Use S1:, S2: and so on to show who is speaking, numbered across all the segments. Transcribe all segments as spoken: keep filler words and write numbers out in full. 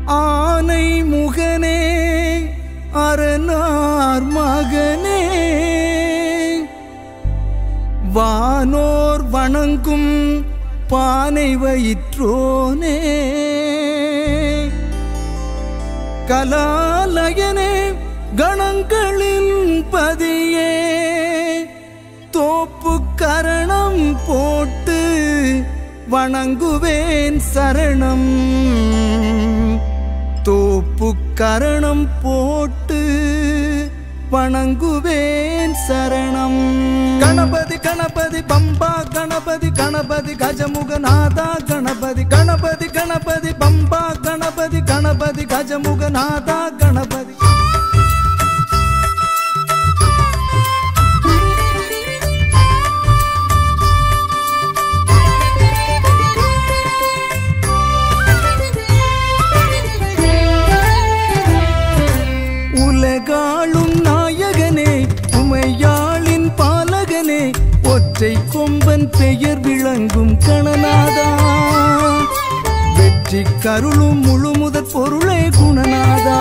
S1: ஆனை முகனே அரணார் மகனே வானோர் வணங்கும் பானை வயிற்றோனே கலாலயனே கணங்களின் பதியே தோப்பு கரணம் போட்டு வணங்குவேன் சரணம் தோப்பு கரணம் போட்டு வணங்குவேன் சரணம் கணபதி கணபதி பம்பா கணபதி கணபதி கஜமுகநாதா கணபதி கணபதி கணபதி பம்பா கணபதி கணபதி கஜமுகநாதா கணபதி உலகாளும் நாயகனே உமையாளின் பாலகனே ஒற்றை கொம்பன் பெயர் விளங்கும் கணநாதா வெற்றி கருளும் முழுமுதற் பொருளே குணநாதா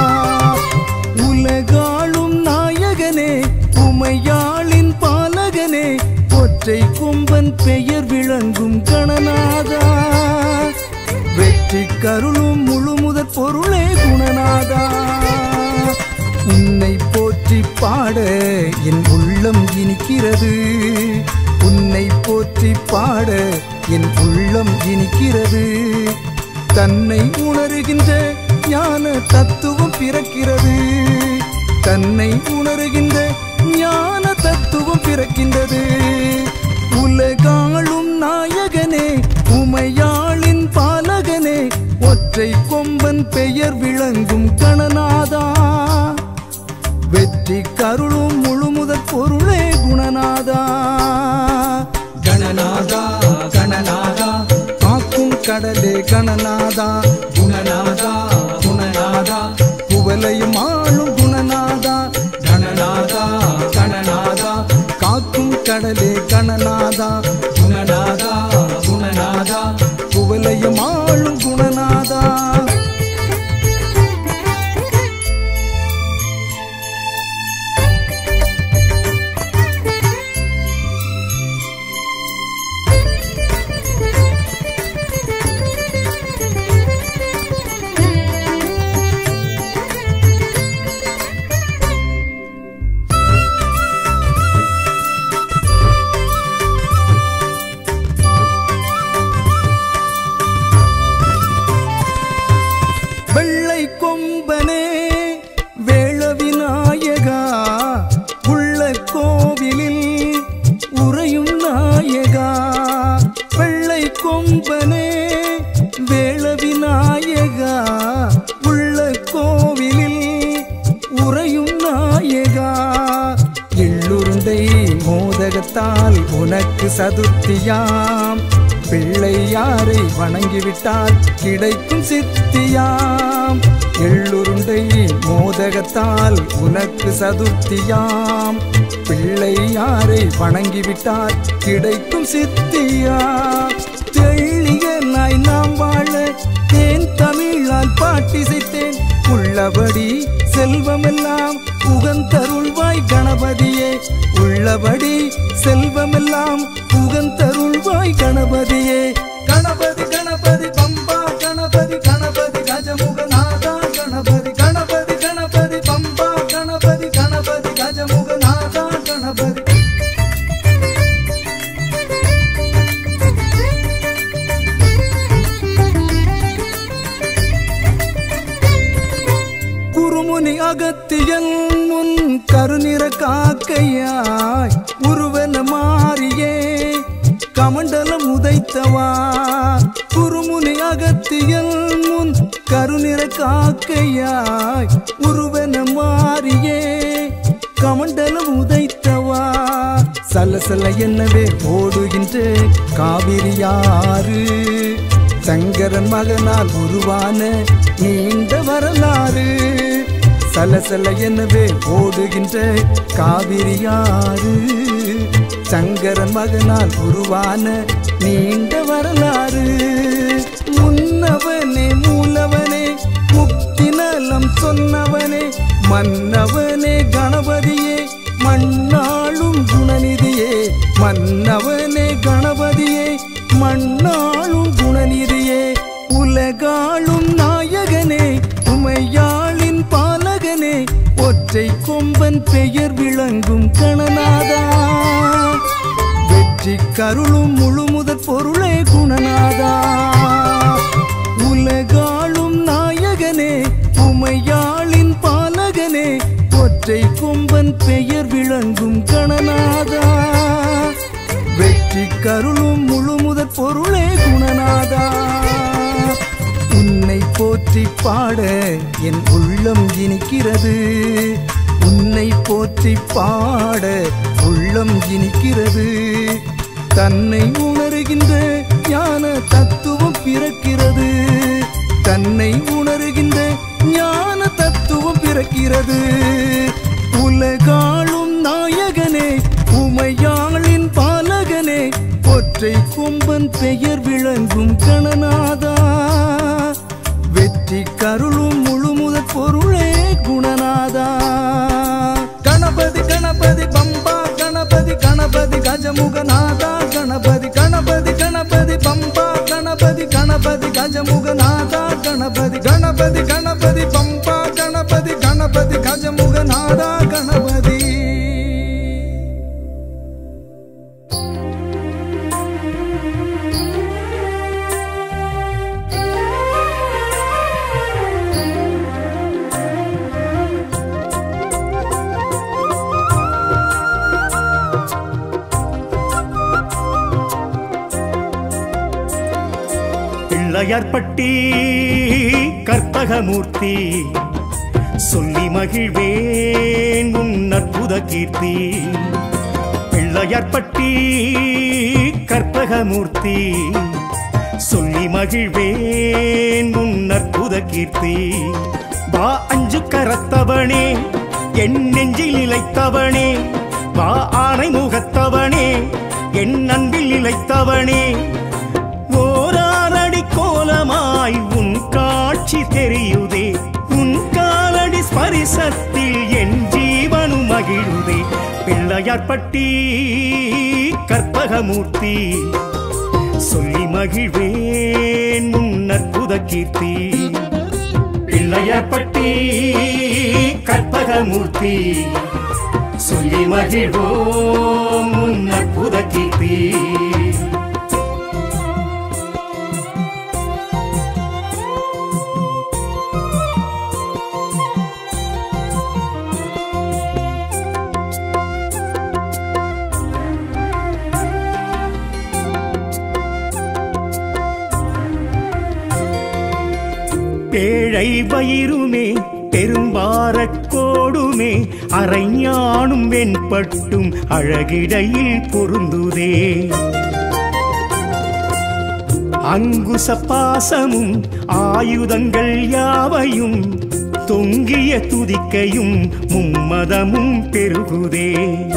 S1: உலகாளும் நாயகனே உமையாளின் பாலகனே ஒற்றை கொம்பன் பெயர் விளங்கும் கணநாதா வெற்றி கருளும் முழுமுதற் பொருளே குணநாதா உன்னை போற்றி பாட என் உள்ளம் இனிக்கிறது உன்னை போற்றி பாட என் உள்ளம் இனிக்கிறது தன்னை உணர்கின்ற ஞான தத்துவம் பிறக்கிறது தன்னை உணர்கின்ற ஞான தத்துவம் பிறக்கின்றது உலகாளும் நாயகனே உமையாளின் பாலகனே ஒற்றை கொம்பன் பெயர் விளங்கும் கணநாதா வெற்றி கருளும் முழுமுதற் பொருளே குணநாதா கணநாதா கணநாதா காக்கும் கடலே கணநாதா குணநாதா குணநாதா குவலையும் ஆளும் குணநாதா கணநாதா கணநாதா காக்கும் கடலே கணநாதா குணநாதா குணநாதா குவலையும் ஆளும் குணநாதா கொம்பனே வேள விநாயகா உள்ள கோவிலில் உறையும் நாயகா வெள்ளை கொம்பனே வேள விநாயகா உள்ள கோவிலில் உறையும் நாயகா எள்ளுருண்டை மோதகத்தால் உனக்கு சதுர்த்தியாம் பிள்ளையாரை வணங்கிவிட்டால் கிடைக்கும் சித்தியாம் எள்ளுருண்டை மோதகத்தால் உனக்கு சதுர்த்தியாம் பிள்ளையாரை வணங்கிவிட்டால் கிடைக்கும் சித்தியா தெள்ளிய நாய் நாம் வாழ தேன் தமிழால் பாட்டிசைத்தேன் உள்ளபடி செல்வமெல்லாம் புகந்தருள்வாய் கணபதியே உள்ளபடி செல்வமெல்லாம் புகந்தருள்வாய் கணபதியே கணபதி கணபதி பம்பா கணபதி கணபதி கஜமுகநாதா கணபதி கணபதி கணபதி பம்பா கணபதி கணபதி கஜமுகநாதா கணபதி குருமுனி அகத்தியன் முன் கருநிற காக்கையாய் உருவன மாறியே கமண்டலம் உதைத்தவா குருமுனி அகத்தியன் முன் கருநிற காக்கையாய் உருவன மாறியே கமண்டலம் உதைத்தவா சலசல என்னவே ஓடுகின்ற காவிரியாறு சங்கரன் மகனால் உருவான நீண்ட வரலாறு சலசல என்னவே ஓடுகின்ற காவிரியாறு சங்கரன் மகனால் உருவான நீண்ட வரலாறு முன்னவனே மூலவனே மன்னவனே கணபதியே மண்ணாளும் குணநிதியே மன்னவனே கணபதியே மண்ணாளும் குணநிதியே உலகாளும் நாயகனே உமையாளின் பாலகனே ஒற்றை கொம்பன் பெயர் விளங்கும் கணநாதா வெற்றி கருளும் முழுமுதற் பொருளே குணநாதா உலகாளும் நாயகனே உமையாளின் பாலகனே ஒற்றை கொம்பன் பெயர் விளங்கும் கணநாதா வெற்றி கருளும் முழுமுதற் பொருளே குணநாதா உன்னை போற்றி பாட என் உள்ளம் இனிக்கிறது உன்னை போற்றி பாட உள்ளம் இனிக்கிறது தன்னை உணர்கின்ற ஞான தத்துவம் பிறக்கிறது தன்னை உணர்கின்ற ஞான தத்துவம் பிறக்கிறது உலகாளும் நாயகனே உமையாளின் பாலகனே ஒற்றை கொம்பன் பெயர் விளங்கும் கணநாதா வெற்றி கருளும் முழுமுதற் பொருளே குணநாதா கணபதி கணபதி பம்பா கணபதி கணபதி கஜமுகநாதா கணபதி கணபதி கணபதி பம்பா கணபதி கணபதி கஜமுகநாதா கணபதி கணபதி கணபதி பம்பா கணபதி கணபதி கஜமுகநாதா கணபதி
S2: பிள்ளையார்பட்டி கற்பகமூர்த்தி சொல்லி மகிழ்வேன் உன் அற்புத கீர்த்தி பிள்ளையார்பட்டி கற்பகமூர்த்தி சொல்லி மகிழ்வேன் உன் அற்புத கீர்த்தி வா அஞ்சு கரத்தவனே என் நெஞ்சில் நிலைத்தவனே வா ஆனை முகத்தவனே என் அன்பில் நிலைத்தவனே ஓராரடி கோலமாய் உன் காட்சி தெரியுதே உன் காலடி ஸ்பரிசத்தில் என் ஜீவனு மகிழுதே பிள்ளையார்பட்டி கற்பகமூர்த்தி சொல்லி மகிழ்வேன் உன் அற்புத கீர்த்தி பிள்ளையார்பட்டி கற்பகமூர்த்தி சொல்லி மகிழ்வோம் உன் அற்புத கீர்த்தி பேழை வயிறுமே பெரும்பாரக்கோடுமே அரைஞானும் வெண்பட்டும் அழகிடையில் பொருந்துதே அங்குச பாசமும் ஆயுதங்கள் யாவையும் தொங்கிய துதிக்கையும் மும்மதமும் பெருகுதே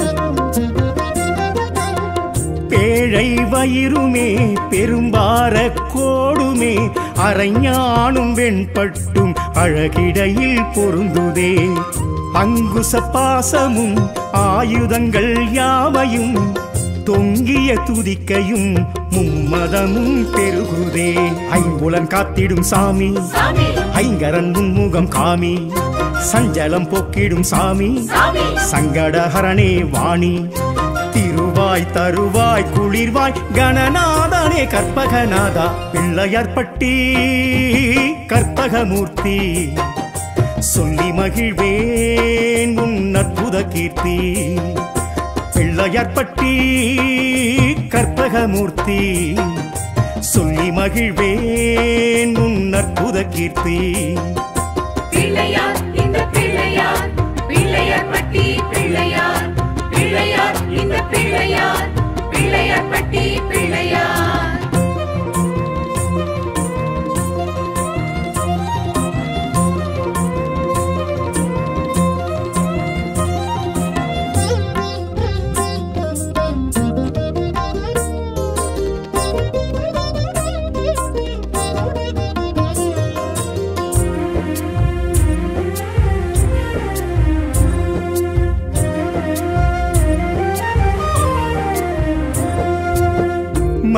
S2: பேழை வயிறுமே பெரும்பாரக்கோடுமே அரைஞானும் வெண்பட்டும் அழகிடையில் பொருந்துதே அங்குச பாசமும் ஆயுதங்கள் யாவையும் தொங்கிய துதிக்கையும் மும்மதமும் பெருகுதே ஐம்புலன் காத்திடும் சாமி ஐங்கரன் முன்முகம் காமி சஞ்சலம் போக்கிடும் சாமி சங்கடஹரணே வாணி திருவாய் தருவாய் குளிர்வாய் கணநாதனே கற்பகநாதா பிள்ளையார்பட்டி கற்பகமூர்த்தி சொல்லி மகிழ்வேன் உன் அற்புத கீர்த்தி பிள்ளையார்பட்டி கற்பகமூர்த்தி சொல்லி மகிழ்வேன் உன் அற்புத கீர்த்தி
S3: பிள்ளையார் இந்த பிள்ளையார் பிள்ளையார்பட்டி பிள்ளையார் பிள்ளையார் இந்த பிள்ளையார் பிள்ளையார்பட்டி பிள்ளையார்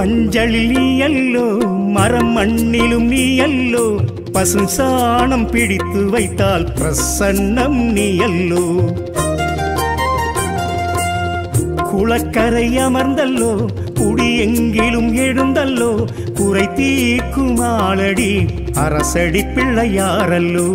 S2: மஞ்சளில் நீ அல்லோ மரம் மண்ணிலும் நீ அல்லோ பசு சாணம் பிடித்து வைத்தால் பிரசன்னம் நீ அல்லோ குளக்கரை அமர்ந்தல்லோ குடி எங்கிலும் எழுந்தல்லோ குறை தீர்க்கும் ஆளடி அரசடி பிள்ளையாரல்லோ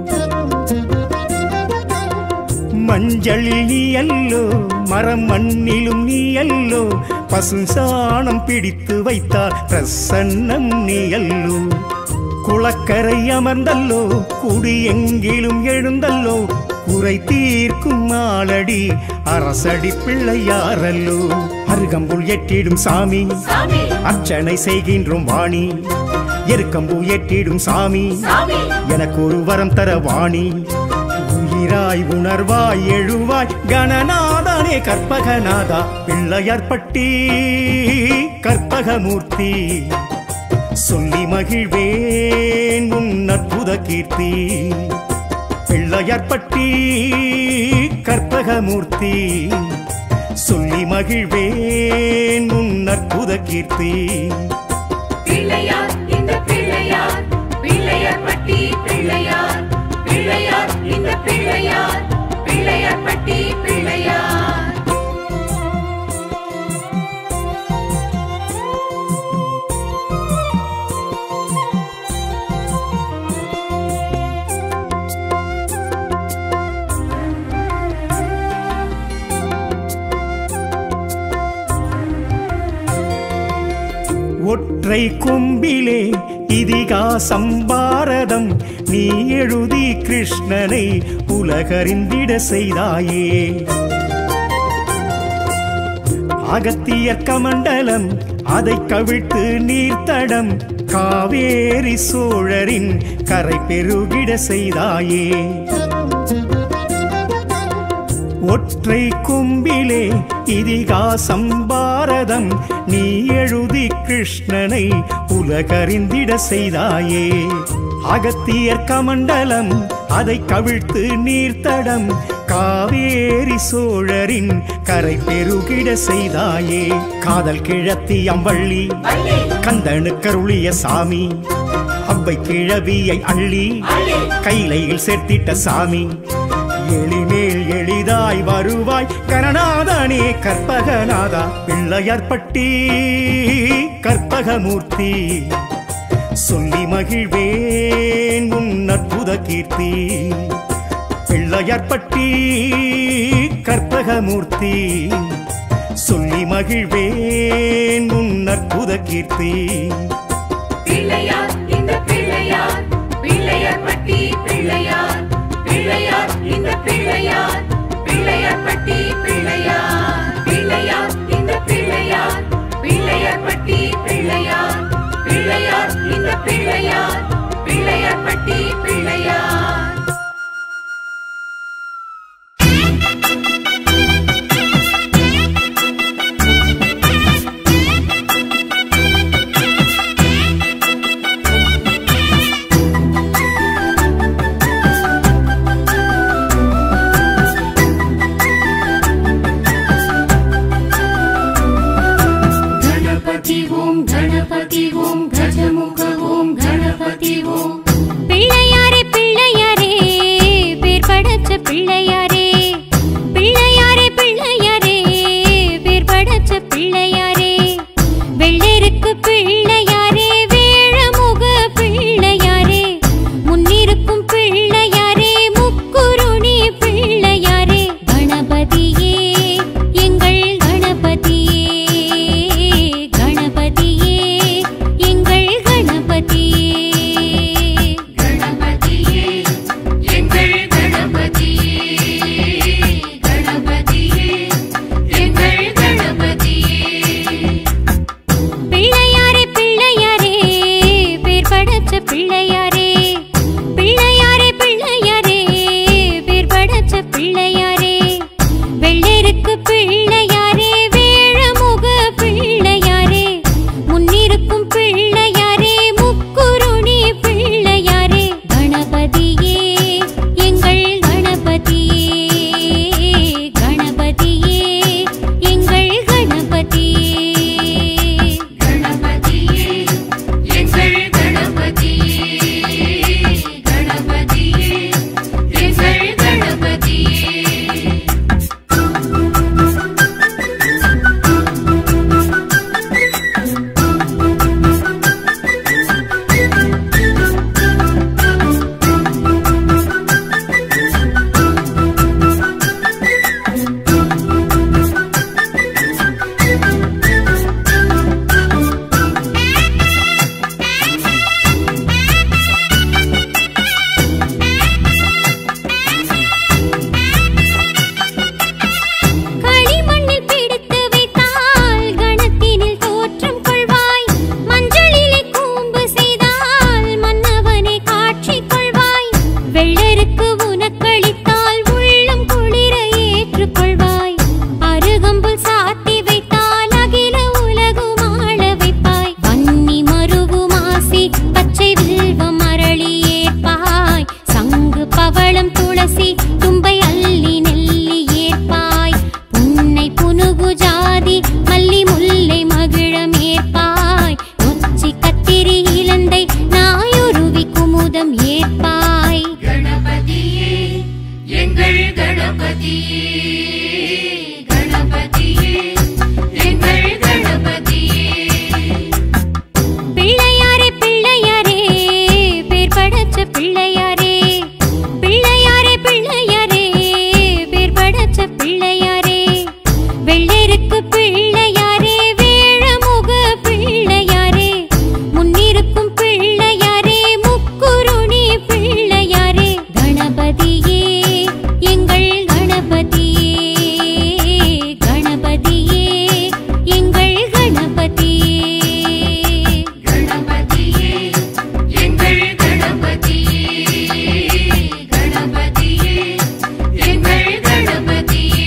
S2: மஞ்சளில் நீ அல்லோ மரம் மண்ணிலும் நீ அல்லோ பசு சாணம் பிடித்து வைத்தால் பிரசன்னம் நீ அல்லோ குளக்கரை அமர்ந்தல்லோ குடி எங்கிலும் எழுந்தல்லோ குறை தீர்க்கும் ஆளடி அரசடி பிள்ளையாரல்லோ அருகம்புல் ஏற்றிடும் சாமி அர்ச்சனை செய்கின்றோம் வாணி எருக்கம்பு ஏற்றிடும் சாமி எனக்கு ஒரு வரம் தர வாணி உயிராய் உணர்வாய் எழுவாய் கணநாதனே கற்பகநாதா பிள்ளையார்பட்டி கற்பகமூர்த்தி சொல்லி மகிழ்வேன் உன் அற்புத கீர்த்தி பிள்ளையார்பட்டி கற்பகமூர்த்தி சொல்லி மகிழ்வேன் உன் அற்புத கீர்த்தி
S3: பிள்ளையார் இந்த பிள்ளையார் பிள்ளையார்பட்டி பிள்ளையார் பிள்ளையார் இந்த பிள்ளையார் பிள்ளையார்பட்டி பிள்ளையார்
S2: ஒற்றை கொம்பிலே இதிகாசம் பாரதம் நீ எழுதி கிருஷ்ணனை உலகறிந்திட செய்தாயே அகத்தியர் கமண்டலம் அதை கவிழ்த்து நீர்த்தடம் காவேரி சோழரின் கரை பெருகிட செய்தாயே ஒற்றை கொம்பிலே இதிகாசம் பாரதம் நீ எழுதி கிருஷ்ணனை உலகறிந்திட செய்தாயே அகத்தியர் கமண்டலம் அதை கவிழ்த்து நீர்த்தடம் காவேரி சோழரின் கரை பெருகிட செய்தாயே காதல் கிழத்தி அம்பள்ளி கந்தனுக்கருளிய சாமி அவ்வை கிழவியை அள்ளி கைலையில் சேர்த்திட்ட சாமி எளிமேல் எளிதாய் வருவாய் கணநாதனே கற்பகநாதா பிள்ளையார்பட்டி கற்பகமூர்த்தி சொல்லி மகிழ்வேன் உன் அற்புத கீர்த்தி பிள்ளையார்பட்டி கற்பகமூர்த்தி சொல்லி மகிழ்வேன் உன் அற்புத கீர்த்தி
S3: பிள்ளையார் இந்த பிள்ளையார் பிள்ளையார்பட்டி பிள்ளையார் பிள்ளையார் இந்த பிள்ளையார் பிள்ளையார்பட்டி பிள்ளையார் பிள்ளையார் இந்த பிள்ளையார் பிள்ளையார்பட்டி பிள்ளையார் பிள்ளையார் இந்த பிள்ளையார் பிள்ளையார்பட்டி பிள்ளையார்
S4: பிள்ளையாரே பிள்ளையாரே பேர் படைச்ச பிள்ளையாரே பிள்ளையாரே பிள்ளையாரே பேர் படைச்ச பிள்ளையாரே வெள்ளருக்கு பிள்ளையாரே வேழமுக பிள்ளையாரே முன்னிருக்கும் பிள்ளையாரே முக்குருணி பிள்ளையாரே கணபதியே எங்கள் கணபதியே கணபதியே எங்கள் கணபதியே கணபதியே எங்கள் கணபதியே ஏற்பாய்.
S3: கணபதியே எங்கள் கணபதியே, கணபதியே எங்கள் கணபதியே.
S4: பிள்ளையாரே பிள்ளையாரே பேர் படைச்ச பிள்ளையாரே, பிள்ளையாரே பிள்ளையாரே பேர் படைச்ச பிள்ளையாரே. வெள்ளருக்கு பிள்ளையாரே வேழமுக பிள்ளையாரே, முன்னிருக்கும் பிள்ளையாரே முக்குருணி பிள்ளையாரே. கணபதியே எங்கள் கணபதியே, கணபதியே எங்கள் கணபதியே.
S3: கணபதியே எங்கள் கணபதியே, கணபதியே எங்கள் கணபதியே.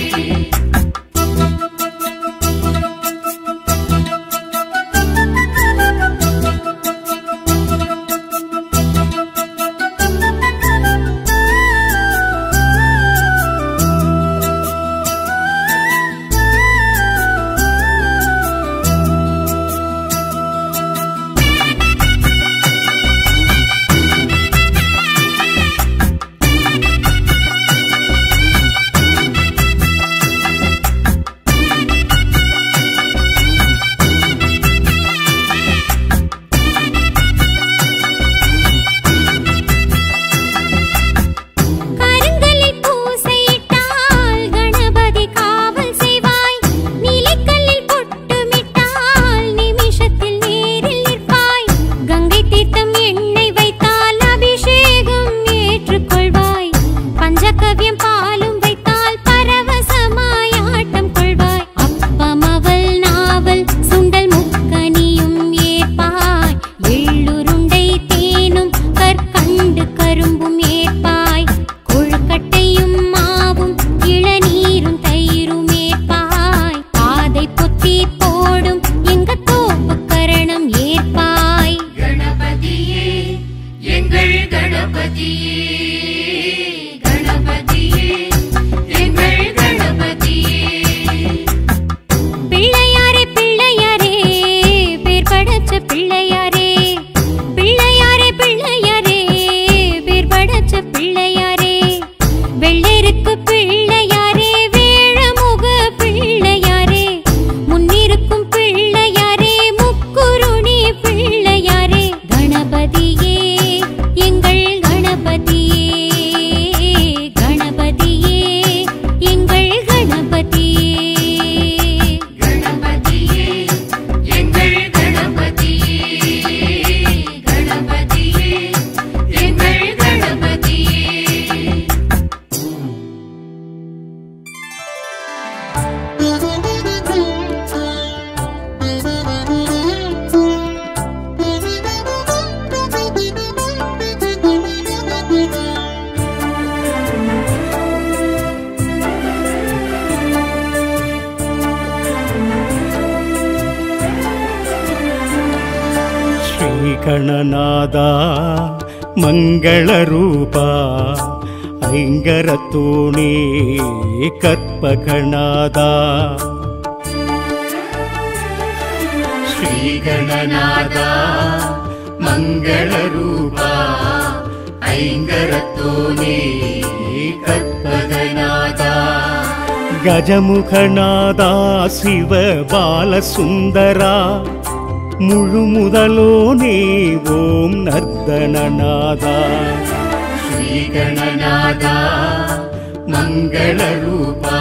S4: கருங்கல்லில் பூசையிட்டால் கணபதி காவல் செய்வாய், நிலைக்கல்லில் பொட்டுமிட்டால் நிமிஷத்தில் நேரில் நிற்பாய். கங்கை தீர்த்தம் எண்ணெய் வைத்தால் அபிஷேகம் ஏற்றுக்கொள்வாய், பஞ்சகவ்யம் பாலும் வைத்தால் பரவசமாய் ஆட்டம் கொள்வாய். அப்பம் அவல் நாவல் சுண்டல் முக்கனியும் ஏற்பாய், எள்ளுருண்டை தேனும் கற்கண்டு கரும்பும் ஏற்பாய். கொழுக்கட்டையும் மாவும் இளநீரும் தயிரும் ஏற்பாய், பாதை பொத்தி போடும் எங்க தோப்பு கரணம் ஏற்பாய்.
S3: கணபதியே எங்கள் கணபதியே, கணபதியே எங்கள் கணபதியே.
S4: பிள்ளையாரே பிள்ளையாரே பேர் படைச்ச பிள்ளையாரே, பிள்ளையாரே பிள்ளையாரே பேர் படைச்ச பிள்ளையாரே. வெள்ளருக்கு பிள்ளையாரே வேழமுக பிள்ளையாரே, முன்னிருக்கும் பிள்ளையாரே முக்குருணி பிள்ளையாரே. கணபதியே எங்கள் கணபதியே, கணபதியே எங்கள் கணபதியே.
S3: கணபதியே எங்கள் கணபதியே, கணபதியே எங்கள் கணபதியே.
S2: ಶ್ರೀಗಣನಾದ ಮಂಗಳರೂಪ ಐಂಗರತೋಣಿ ಕರ್ಪಗಣಾದ. ಶ್ರೀಗಣನಾದ ಮಂಗಳರೂಪ ಐಂಗರತೋಣಿ ಕರ್ಪಗಣಾದ. ಗಜಮುಖನಾದ ಶಿವ ಬಾಲಸುಂದರ முழுமுதலோனே ஓம் நர்தனநாதா. ஸ்ரீகணநாதா மங்களரூபா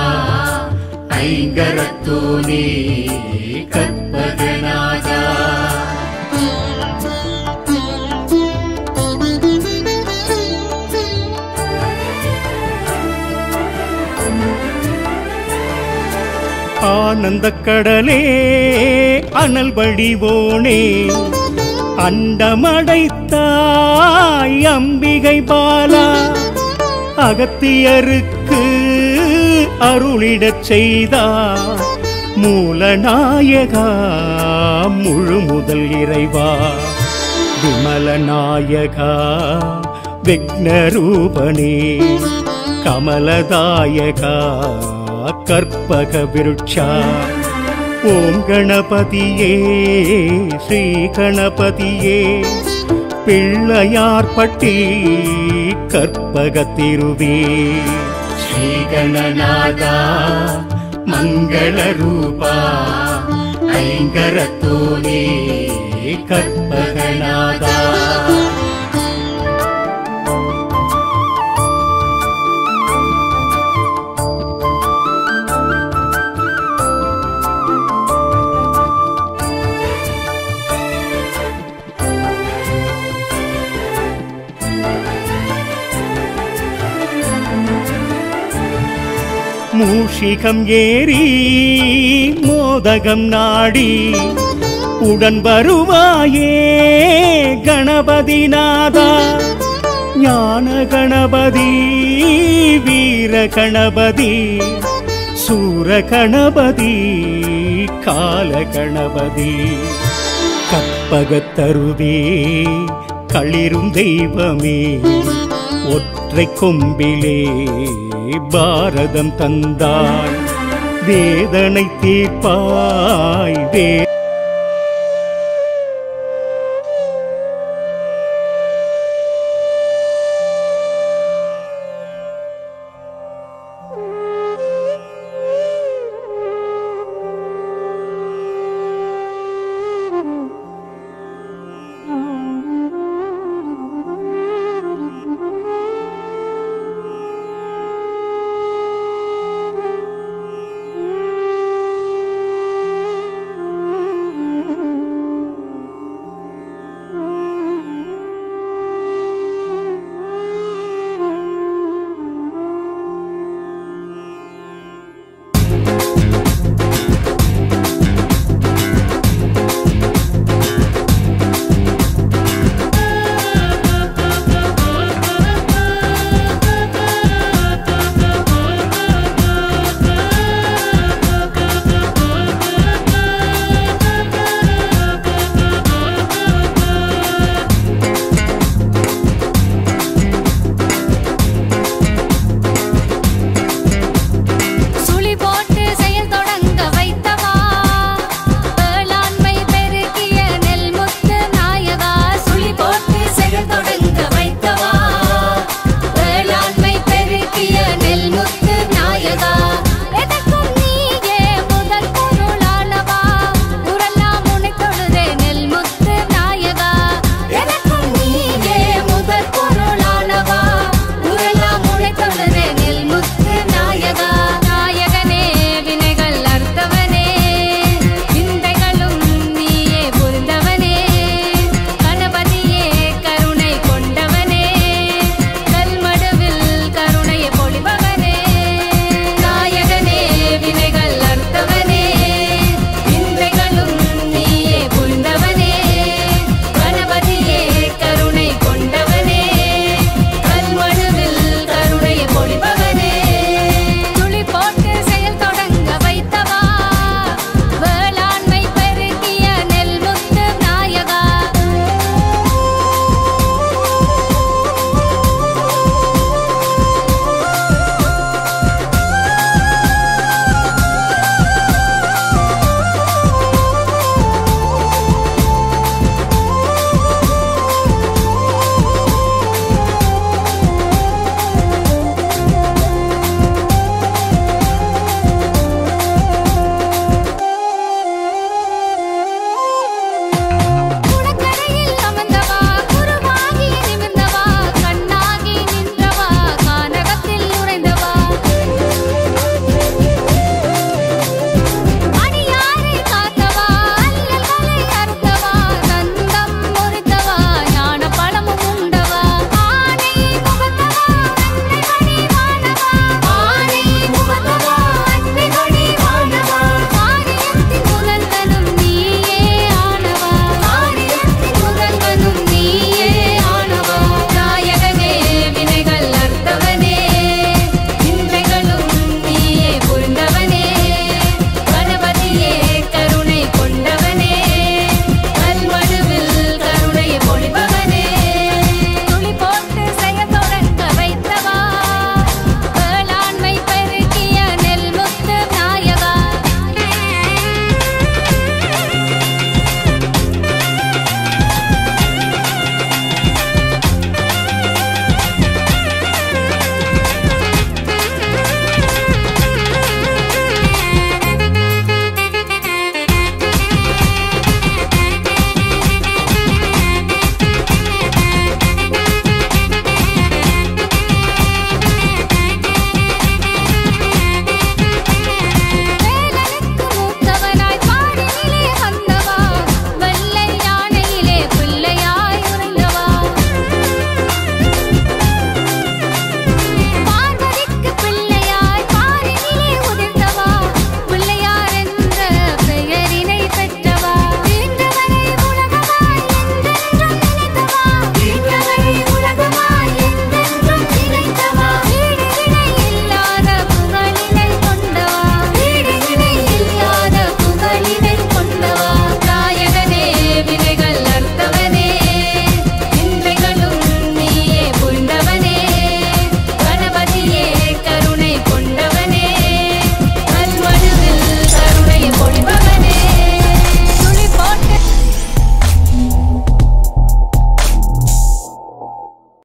S2: ஐங்கரத்தோனே கற்பகநாதா. ஆனந்த கடலே அனல் வடிவோனே அண்டமடைத்தாய் அம்பிகை பாலா. அகத்தியருக்கு அருளிடச் செய்தார் மூலநாயகா முழு முதல் இறைவா. விமலநாயகா விக்னரூபனே கமலதாயகா கற்பக விருட்சா. ஓம் கணபதியே ஸ்ரீ கணபதியே பிள்ளையார்பட்டி கற்பகத்திருவே ஸ்ரீகணநாதா மங்கள ரூபா ஐங்கரத்தோனே கற்பகநாதா மூஷிகம் ஏறி மோதகம் நாடி உடன் வருவாயே கணபதி நாதா ஞான கணபதி வீர கணபதி சூர கணபதி கால கணபதி கற்பகத்தருவே களிரும் தெய்வமே ஒற்றை கொம்பிலே பாரதம் தந்தாய் வேதனை தீர்ப்பாய் வே